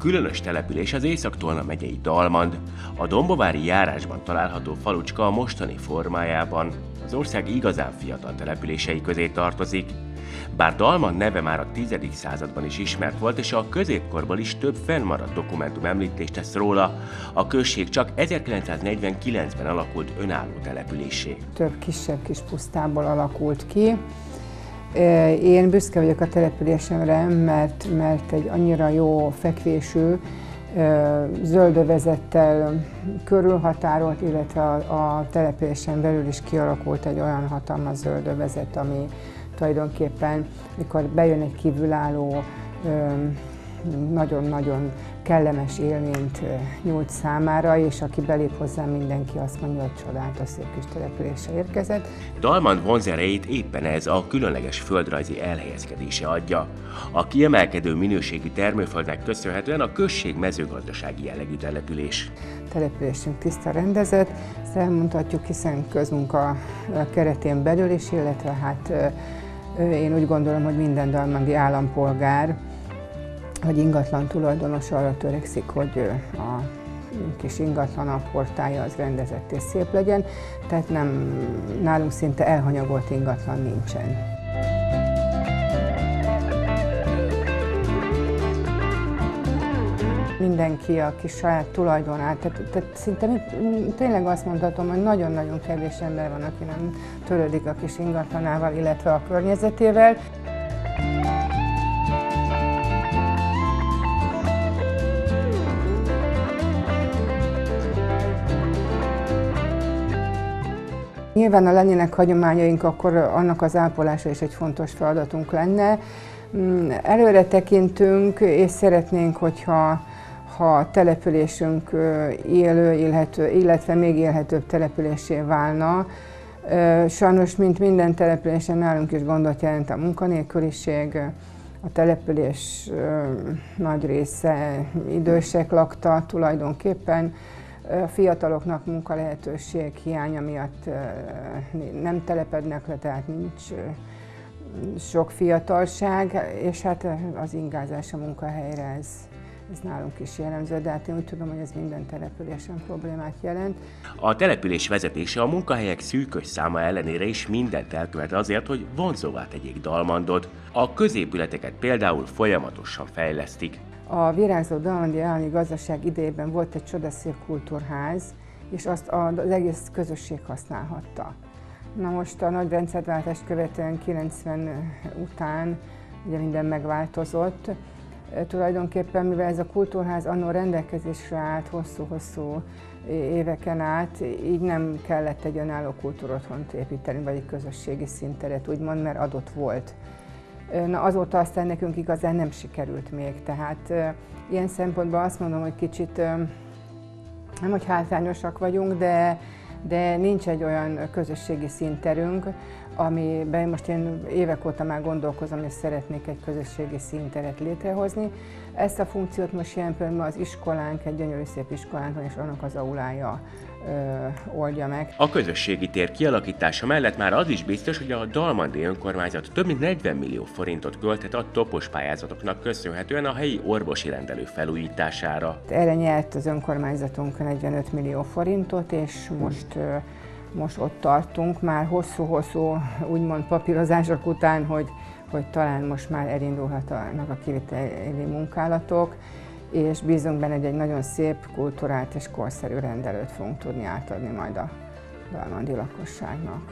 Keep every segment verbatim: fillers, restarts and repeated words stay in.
különös település az Észak-Tolna megyei Dalmand. A dombovári járásban található falucska a mostani formájában az ország igazán fiatal települései közé tartozik. Bár Dalmand neve már a tizedik században is ismert volt, és a középkorból is több fennmaradt dokumentum említést tesz róla, a község csak ezerkilencszáznegyvenkilencben alakult önálló településé. Több kisebb kis pusztából alakult ki. Én büszke vagyok a településemre, mert, mert egy annyira jó fekvésű, zöldövezettel körülhatárolt, illetve a, a településen belül is kialakult egy olyan hatalmas zöldövezet, ami tulajdonképpen, mikor bejön egy kívülálló, nagyon-nagyon kellemes élményt nyújt számára, és aki belép hozzá, mindenki azt mondja, hogy csodálatos szép kis településre érkezett. Dalmand vonzerejét éppen ez a különleges földrajzi elhelyezkedése adja. A kiemelkedő minőségű termőföldnek köszönhetően a község mezőgazdasági jellegű település. A településünk tiszta rendezett, ezt elmondhatjuk, hiszen közmunka keretén belül is, illetve hát én úgy gondolom, hogy minden dalmandi állampolgár, hogy ingatlan tulajdonos arra törekszik, hogy a kis ingatlan, a portálja az rendezett és szép legyen, tehát nem, nálunk szinte elhanyagolt ingatlan nincsen. Mindenki, aki saját tulajdonát, tehát, tehát szinte tényleg azt mondhatom, hogy nagyon-nagyon kevés ember van, aki nem törődik a kis ingatlanával, illetve a környezetével. Nyilván, ha lennének hagyományaink, akkor annak az ápolása is egy fontos feladatunk lenne. Előre tekintünk, és szeretnénk, hogyha ha a településünk élő, élhető, illetve még élhetőbb településé válna. Sajnos, mint minden településen, nálunk is gondot jelent a munkanélküliség. A település nagy része idősek lakta tulajdonképpen. A fiataloknak munkalehetőség hiánya miatt nem telepednek le, tehát nincs sok fiatalság, és hát az ingázás a munkahelyre, ez, ez nálunk is jellemző, de hát én úgy tudom, hogy ez minden településen problémát jelent. A település vezetése a munkahelyek szűkös száma ellenére is mindent elkövet azért, hogy vonzóvá tegyék Dalmandot. A középületeket például folyamatosan fejlesztik. A virágzó dalmandi állami gazdaság idejében volt egy csodaszép kultúrház, és azt az egész közösség használhatta. Na most a nagy rendszerváltást követően kilencven után ugye minden megváltozott. Tulajdonképpen, mivel ez a kultúrház annól rendelkezésre állt hosszú-hosszú éveken át, így nem kellett egy önálló kultúrotthont építeni, vagy egy közösségi színteret, úgymond, mert adott volt. Na, azóta aztán nekünk igazán nem sikerült még, tehát e, ilyen szempontból azt mondom, hogy kicsit e, nem, hogy hátrányosak vagyunk, de, de nincs egy olyan közösségi színterünk, amiben most én évek óta már gondolkozom, és szeretnék egy közösségi színteret létrehozni. Ezt a funkciót most jelen pillanatban az iskolánk, egy gyönyörű szép iskolánk van, és annak az aulája ö, oldja meg. A közösségi tér kialakítása mellett már az is biztos, hogy a dalmandi önkormányzat több mint negyven millió forintot költhet a topos pályázatoknak köszönhetően a helyi orvosi rendelő felújítására. Erre nyert az önkormányzatunk negyvenöt millió forintot, és most ö, Most ott tartunk, már hosszú-hosszú úgymond papírozások után, hogy, hogy talán most már elindulhatnak a kiviteli munkálatok, és bízunk benne, hogy egy nagyon szép, kulturált és korszerű rendelőt fogunk tudni átadni majd a dalmandi lakosságnak.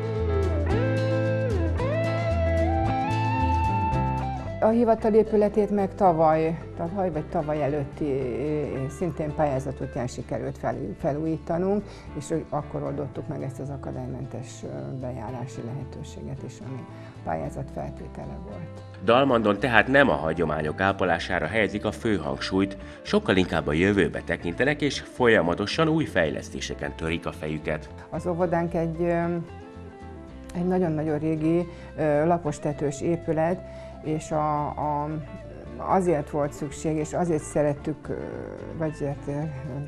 A hivatal épületét meg tavaly, tavaly vagy tavaly előtti szintén pályázat útján sikerült felújítanunk, és akkor oldottuk meg ezt az akadálymentes bejárási lehetőséget is, ami pályázat feltétele volt. Dalmandon tehát nem a hagyományok ápolására helyezik a fő hangsúlyt, sokkal inkább a jövőbe tekintenek, és folyamatosan új fejlesztéseken törik a fejüket. Az óvodánk egy, egy nagyon-nagyon régi, lapostetős épület, és a, a, azért volt szükség, és azért szerettük, vagy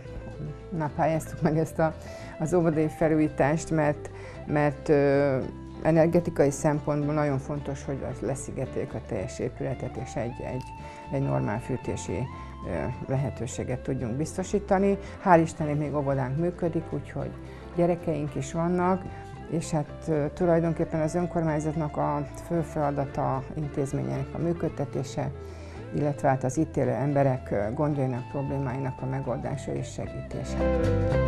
na, pályáztuk meg ezt a, az óvodai felújítást, mert, mert Energetikai szempontból nagyon fontos, hogy leszigeteljük a teljes épületet, és egy, egy, egy normál fűtési lehetőséget tudjunk biztosítani. Hál' Istennek még óvodánk működik, úgyhogy gyerekeink is vannak, és hát tulajdonképpen az önkormányzatnak a fő feladata intézményének a működtetése, illetve hát az itt élő emberek gondjainak, problémáinak a megoldása és segítése.